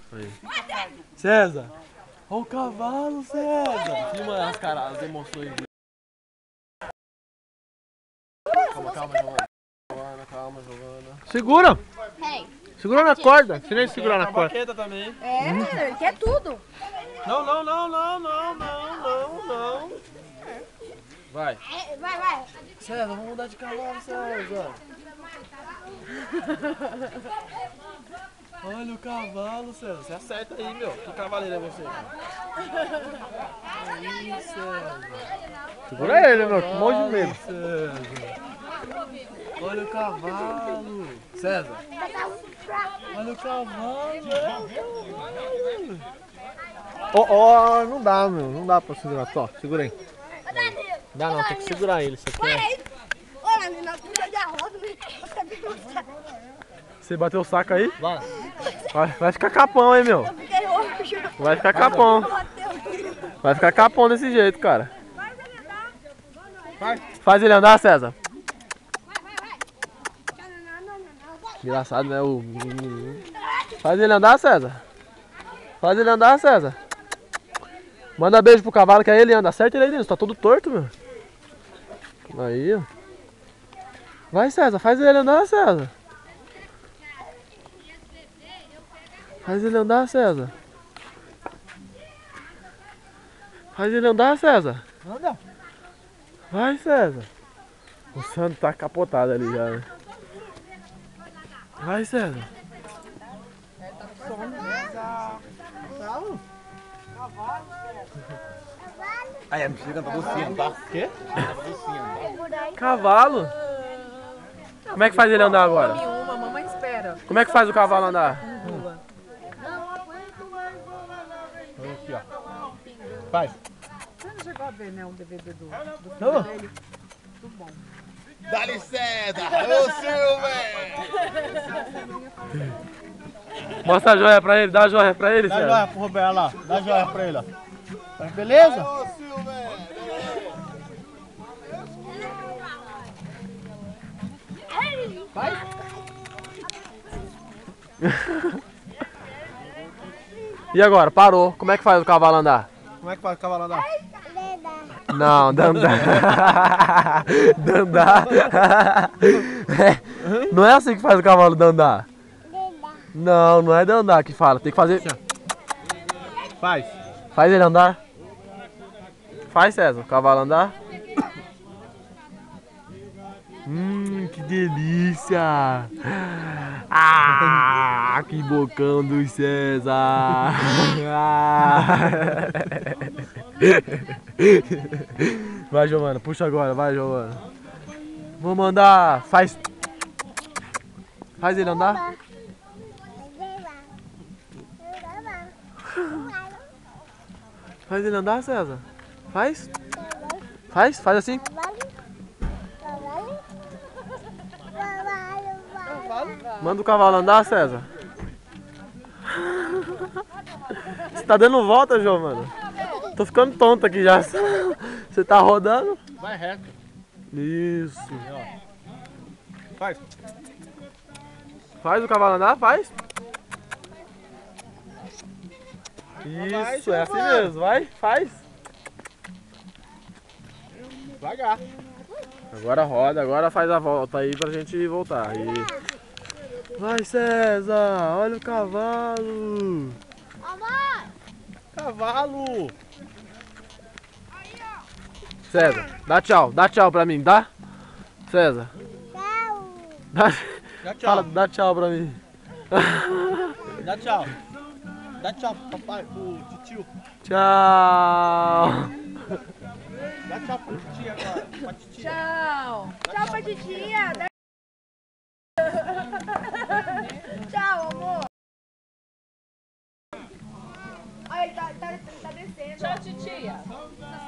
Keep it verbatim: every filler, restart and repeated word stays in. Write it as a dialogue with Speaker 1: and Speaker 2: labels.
Speaker 1: Aí. César! Olha o cavalo, César! Filma as caras, as emoções dele. Calma, calma, Giovana. Calma, Giovana. Segura! Segura na corda. Ensina ele a segurar na corda. Também.
Speaker 2: É, hum. Ele quer tudo.
Speaker 1: Não, não, não, não, não, não, não, não. Vai.
Speaker 2: Vai, vai.
Speaker 1: César, vamos mudar de cavalo, César. Olha o cavalo, César. Você acerta aí, meu. Que cavaleiro é você? Aí, César. Segura ele, meu. Com um monte de medo. César. Olha o cavalo. César. Olha o cavalo. Ó, oh, oh, não dá, meu. Não dá pra segurar. Só, segura aí. Não dá não, tem que segurar ele. Isso aqui é...
Speaker 2: Olha, na altura da roda,
Speaker 1: Você bateu o saco aí? Vai. Vai, vai ficar capão, hein, meu? Vai ficar capão. Vai ficar capão desse jeito, cara. Vai. Faz ele andar, César. Engraçado, né? O... Faz ele andar, César. Faz ele andar, César. Manda beijo pro cavalo que aí ele anda. Acerta ele aí dentro. Tá todo torto, meu. Aí, ó. Vai, César. Faz ele andar, César. Faz ele andar, César. Faz ele andar, César. Anda. Vai, César. O Sandro tá capotado ali já, né? Vai, César.
Speaker 3: Aí, a bexiga tá docinha, tá?
Speaker 1: Quê?
Speaker 3: Tá docinha.
Speaker 1: Cavalo? Como é que faz ele andar agora?
Speaker 4: Uma, mamãe espera.
Speaker 1: Como é que faz o cavalo andar?
Speaker 3: Aqui, ó. Faz.
Speaker 4: Você não chegou a ver, né, um D V D do, do filho
Speaker 1: Não.
Speaker 4: dele? Muito bom.
Speaker 3: Dá licença! Ô, Silver!
Speaker 1: Mostra a joia pra ele, dá a joia pra ele,
Speaker 3: Dá
Speaker 1: César.
Speaker 3: joia pro Roberto lá. Dá joia pra ele, ó. Beleza? Ô, Silver!
Speaker 2: Vai.
Speaker 1: E agora? Parou. Como é que faz o cavalo andar?
Speaker 3: Como é que faz o cavalo andar?
Speaker 1: Não, dandar. Dandar. É, não é assim que faz o cavalo dandar. Não, não é dandar que fala. Tem que fazer.
Speaker 3: Faz.
Speaker 1: Faz ele andar. Faz, César, o cavalo andar. Hum, que delícia! Ah, que bocão do César! Ah. Vai, Giovana, puxa agora, vai, Giovana. Vou mandar. Faz. Faz ele andar. Faz ele andar, César. Faz. Faz, faz assim. Manda o cavalo andar, César. Você tá dando volta, João, mano? Tô ficando tonto aqui já. Você tá rodando?
Speaker 3: Vai reto.
Speaker 1: Isso.
Speaker 3: Faz.
Speaker 1: Faz o cavalo andar, faz. Isso, é assim mesmo. Vai, faz.
Speaker 3: Devagar.
Speaker 1: Agora roda, agora faz a volta aí pra gente voltar. E... Vai, César, olha o cavalo.
Speaker 3: Cavalo.
Speaker 1: César, dá tchau, dá tchau pra mim, dá? César.
Speaker 2: Tchau.
Speaker 1: Dá,
Speaker 3: Dá tchau.
Speaker 1: fala, dá tchau pra mim.
Speaker 3: Dá tchau. Dá tchau pro papai, pro titio.
Speaker 1: Tchau.
Speaker 3: Dá tchau pro titio agora. Pra titia.
Speaker 4: Tchau.
Speaker 2: Tchau pra titia. Tchau, amor. Olha, ele tá, tá, tá descendo.
Speaker 4: Tchau, titia.